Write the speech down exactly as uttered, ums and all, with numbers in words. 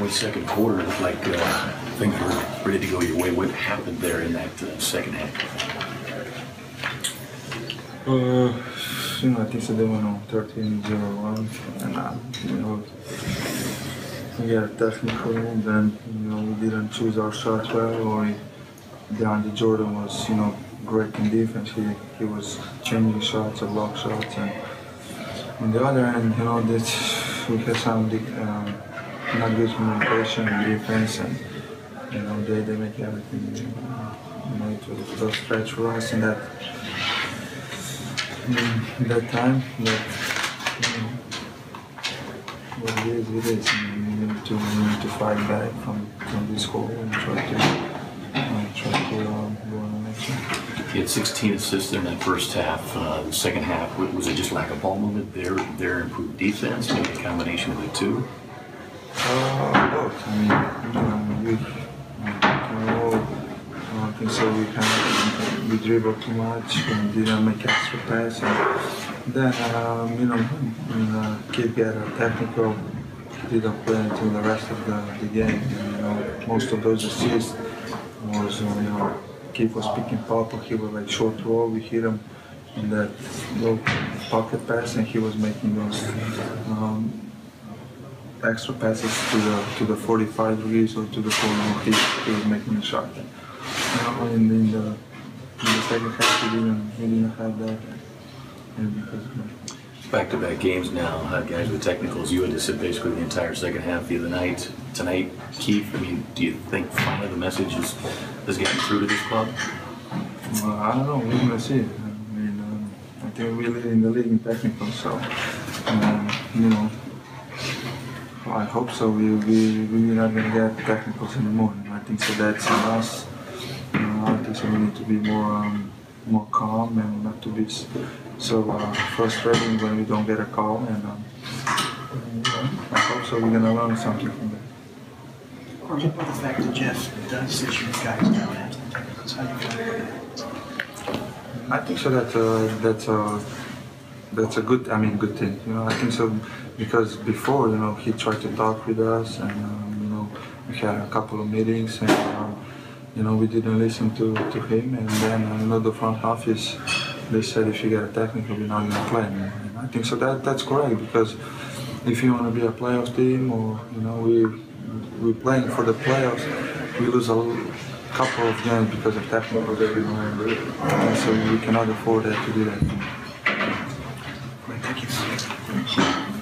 point second quarter, it looked like uh, things were ready to go your way. What happened there in that uh, second half? Uh, you know, I think so they went on thirteen zero one, and uh, you know, we got technical, then you know we didn't choose our shots well, or he, DeAndre Jordan was, you know, great in defense. He he was changing shots, or block shots, and on the other end, you know, that we had some um, not good communication in defense, and you know they, they make everything. You know, it was a tough stretch for us in that in that time. But you know, what it is, it is. You know, we need to we need to fight back from from this hole and try to uh, try to um, go on the next one. You had sixteen assists in that first half. Uh, the second half, was it just lack of ball movement? Their their improved defense, maybe a combination of the two? Uh, both. I mean, you know, we, you know, I think so. We kind of we dribbled too much and didn't make extra pass. And then, um, you know, when uh, kid got a technical, he didn't play until the rest of the, the game. And, you know, most of those assists was, uh, you know, kid was picking pop, he was like short roll. We hit him in that low pocket pass, and he was making those. Um, extra passes to the to the forty-five degrees or to the corner. He, he was making a shot. You know, and in the in the second half, we didn't we didn't have that. And because of that. Back-to-back games now, uh, guys with technicals. You had to sit basically the entire second half the other night. Tonight, Keith, I mean, do you think finally the message is, is getting through to this club? Well, I don't know. We're gonna see. I mean, um, I think we lead in the league in technicals, so um, you know. I hope so. We we we're not gonna get technicals anymore. I think so. That's on us. You know, I think so. We need to be more um, more calm and not to be so uh, frustrating when we don't get a call. And um, you know, I hope so. We're gonna learn something from that. Or what about the fact that Jeff does sit you guys down after the technicals? How do you feel about that? I think so. That's a that's a that's a good. I mean, good thing. You know, I think so. Because before, you know, he tried to talk with us, and um, you know, we had a couple of meetings, and um, you know, we didn't listen to, to him. And then, uh, you know, the front office, they said if you get a technical, we're not going to play. And I think so. That that's correct, because if you want to be a playoff team, or you know, we we're playing for the playoffs, we lose a couple of games because of technicals. You know, and so we cannot afford that to do that. Thank you.